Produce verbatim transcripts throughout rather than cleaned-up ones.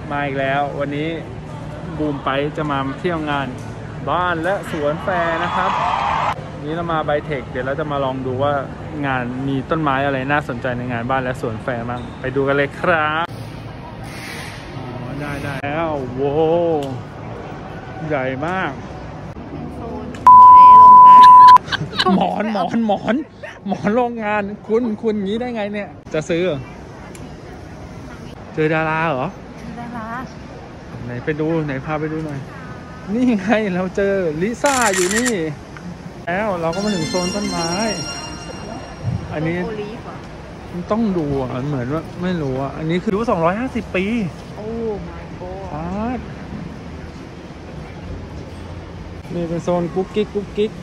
มาอีกแล้ววันนี้บูมไปจะมาเที่ยวงานบ้านและสวนแฟร์นะครับนี้เรามาไบเทคเดี๋ยวเราจะมาลองดูว่างานมีต้นไม้อะไรน่าสนใจในงานบ้านและสวนแฟร์บ้างไปดูกันเลยครับอ๋อได้ได้แล้วโว้ใหญ่มากหมอนหมอนหมอนหมอนโรงงานคุณคุณงี้ได้ไงเนี่ยจะซื้อเจอดาราเหรอดาราไหนไปดูไหนพาไปดูหน่อยนี่ไงเราเจอลิซ่าอยู่นี่แล้วเราก็มาถึงโซนต้นไม้อันนี้ต้องดูอ่ะเหมือนว่าไม่รู้อ่ะอันนี้คือดูสองร้อยห้าสิบปีโอ้ my god นี่เป็นโซนกุ๊กกิ๊กกุ๊กกิ๊ก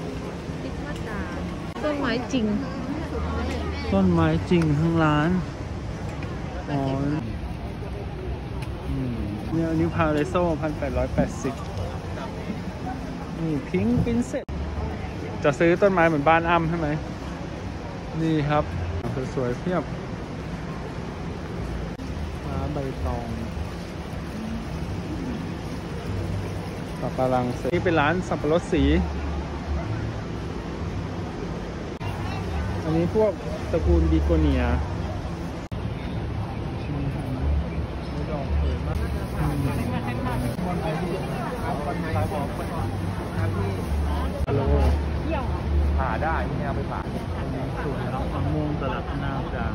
ต้นไม้จริงต้นไม้จริงทั้งร้านอ๋อเนี่ยอันนี้พาเลโซ่พันแปดร้อยแปดสิบนี่พิงค์ปรินเซสจะซื้อต้นไม้เหมือนบ้านอ้ำใช่ไหมนี่ครับสวยๆเพียบม้าใบตองปะการังเซนี่เป็นร้านสับปะรดสีอันนี้พวกตระกูลบีโกเนียฮัลโหลผ่าได้ไม่เอาไปผ่าสวยมะม่วงตลับหน้าจาง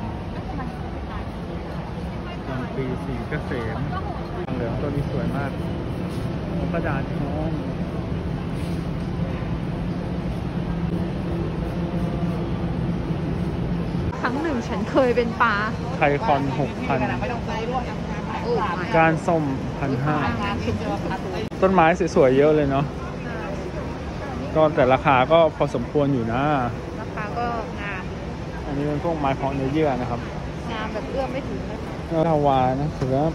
ลำปีสีเกษมเหลืองตัวนี้สวยมากกระดาษทองครั้งหนึ่งฉันเคยเป็นปลาไทยคอนหกพันการส้มพันห้าต้นไม้สวยๆเยอะเลยเนาะก็แต่ราคาก็พอสมควรอยู่นะราคาก็งามอันนี้เป็นพวกไม้เพาะเนื้อเยื่อนะครับงามแบบเอื้อมไม่ถึงนะทาวานะถือว่า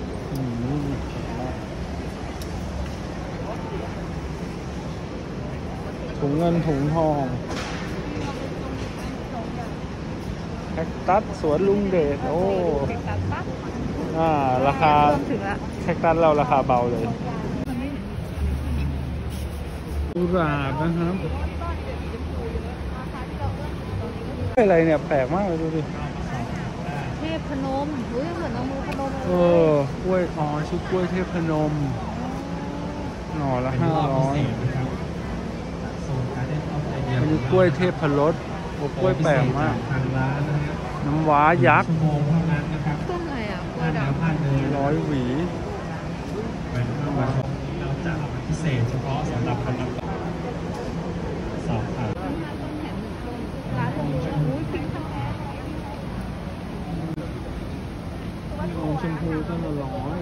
ถุงเงินถุงทองแคคตัสสวนลุงเดชโอ้อ่าราคาแคคตัสเราราคาเบาเลยกุหลาบนะครับอะไรเนี่ยแปลกมากเลยดูดิเทพพนมอุ้ยเหมือนน้องมือพนมเออกล้วยอ๋อชื่อกล้วยเทพพนมหน่อละห้าร้อยอันนี้กล้วยเทพพรสโอ้กล้วยแปลกมากน้ำว้ายักษ์ต้นอะไรอ่ะกล้วยด่างร้อยหวีเราจะพิเศษเฉพาะสำหรับคณะสอบถามองชมพูต้นละร้อย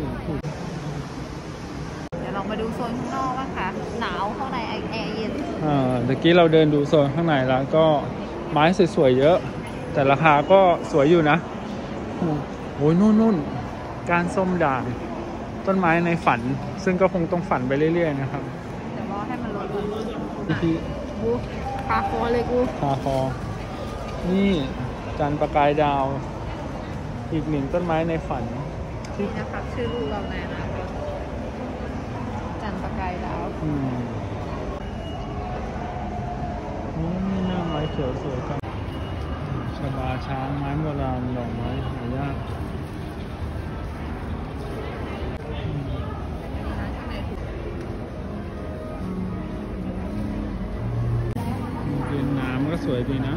เดี๋ยวเรามาดูโซนข้างนอกบ้างค่ะหนาวข้างในแอร์เย็นอ่าเมื่อกี้เราเดินดูโซนข้างในแล้วก็ไม้สวยๆเยอะแต่ราคาก็สวยอยู่นะโอ้ยนู่นๆการส้มด่างต้นไม้ในฝันซึ่งก็คงต้องฝันไปเรื่อยๆนะครับเดี๋ยวรอให้มันลดก่อนพี่กูคาคอเลยกูคาคอนี่จันประกายดาวอีกหนึ่งต้นไม้ในฝันนี่นะคะชื่อลูกเราในอนาคตจันประกายดาวอืมนี่หน้าไม้เขียวสวยจังชบาช้างไม้โบราณดอกไม้หายากเป็นน้ำก็สวยดีนะ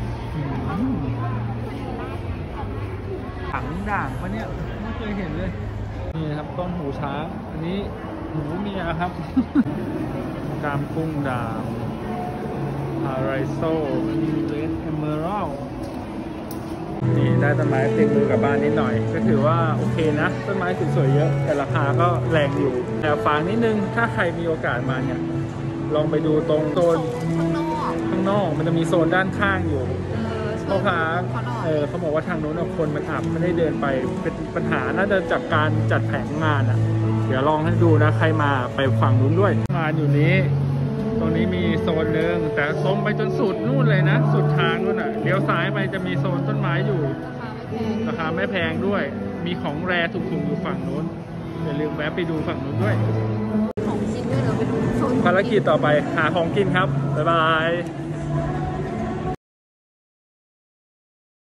ถังด่างปะเนี่ยไม่เคยเห็นเลยนี่ครับต้นหูช้างอันนี้หูเมียครับดามกุ้งด่างพาราโซเลดเอเมอรัลนี่ได้ต้นไม้ติดมือกลับบ้านนิดหน่อยก็ถือว่าโอเคนะต้นไม้สวยๆเยอะแต่ราคาก็แรงอยู่แต่ฝากนิดนึงถ้าใครมีโอกาสมาเนี่ยลองไปดูตรงโซนข้างนอกมันจะมีโซนด้านข้างอยู่เขาพาเออเขาบอกว่าทางโน้นคนมันอับไม่ได้เดินไปเป็นปัญหาน่าจะจากการจัดแผงงานอ่ะเดี๋ยวลองให้ดูนะใครมาไปฝั่งนู้นด้วยงานอยู่นี้ตรงนี้มีโซนหนึ่งแต่ตรงไปจนสุดนู่นเลยนะสุดทางนู่นอ่ะเลี้ยวซ้ายไปจะมีโซนต้นไม้อยู่ราคาไม่แพงด้วยมีของแรถูกๆอยู่ฝั่งนู้นอย่าลืมแวะไปดูฝั่งนู้นด้วยของกินด้วยเราไปดูโซนภารกิจต่อไปหาของกินครับ บ๊ายบาย